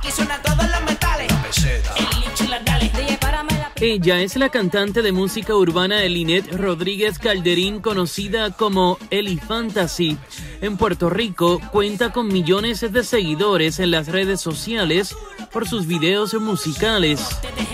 Ella es la cantante de música urbana Elinet Rodríguez Calderín, conocida como Eli Fantasy. En Puerto Rico cuenta con millones de seguidores en las redes sociales por sus videos musicales.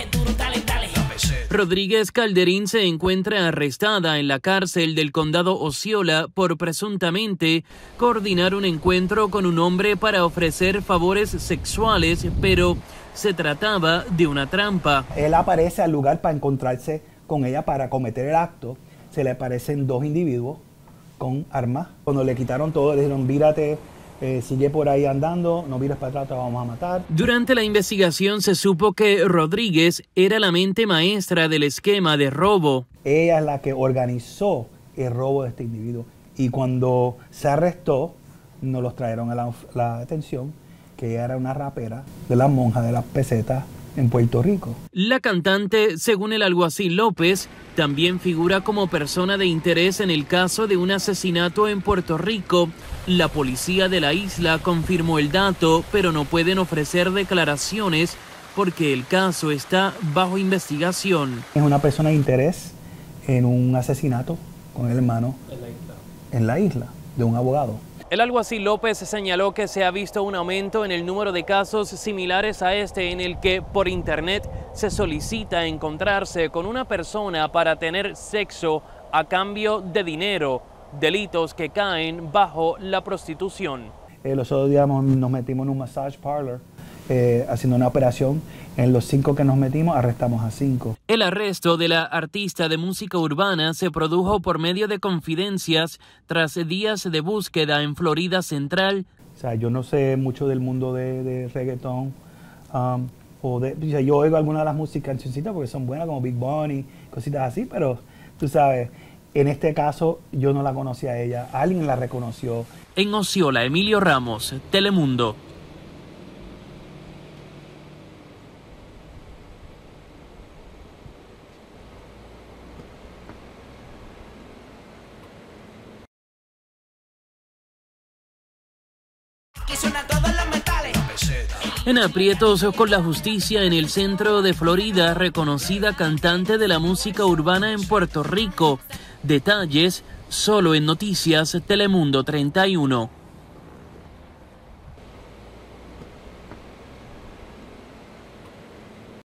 Rodríguez Calderín se encuentra arrestada en la cárcel del condado Osceola por presuntamente coordinar un encuentro con un hombre para ofrecer favores sexuales, pero se trataba de una trampa. Él aparece al lugar para encontrarse con ella para cometer el acto. Se le aparecen dos individuos con armas. Cuando le quitaron todo, le dijeron, vírate, sigue por ahí andando, no vires para atrás, te vamos a matar. Durante la investigación se supo que Rodríguez era la mente maestra del esquema de robo. Ella es la que organizó el robo de este individuo. Y cuando se arrestó, nos los trajeron a la atención, que ella era una rapera de las monjas de las pesetas en Puerto Rico. La cantante, según el alguacil López, también figura como persona de interés en el caso de un asesinato en Puerto Rico. La policía de la isla confirmó el dato, pero no pueden ofrecer declaraciones porque el caso está bajo investigación. Es una persona de interés en un asesinato con el hermano en la isla de un abogado. El alguacil López señaló que se ha visto un aumento en el número de casos similares a este en el que por internet se solicita encontrarse con una persona para tener sexo a cambio de dinero, delitos que caen bajo la prostitución. Los otros días nos metimos en un massage parlor haciendo una operación. En los 5 que nos metimos, arrestamos a 5. El arresto de la artista de música urbana se produjo por medio de confidencias tras días de búsqueda en Florida Central. O sea, yo no sé mucho del mundo de reggaetón. Yo oigo algunas de las músicas cancioncitas porque son buenas, como Big Bunny, cositas así, pero tú sabes, en este caso yo no la conocía a ella. Alguien la reconoció. En Osceola, Emilio Ramos, Telemundo. En aprietos con la justicia en el centro de Florida, reconocida cantante de la música urbana en Puerto Rico. Detalles solo en Noticias Telemundo 31.